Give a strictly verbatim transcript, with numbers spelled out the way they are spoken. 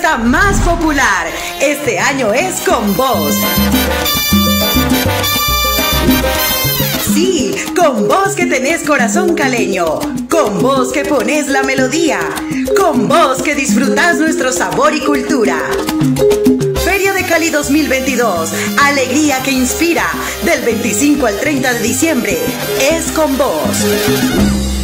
fiesta más popular. Este año es con vos. Sí, con vos que tenés corazón caleño, con vos que pones la melodía, con vos que disfrutás nuestro sabor y cultura. Feria de Cali dos mil veintidós, alegría que inspira, del veinticinco al treinta de diciembre, es con vos.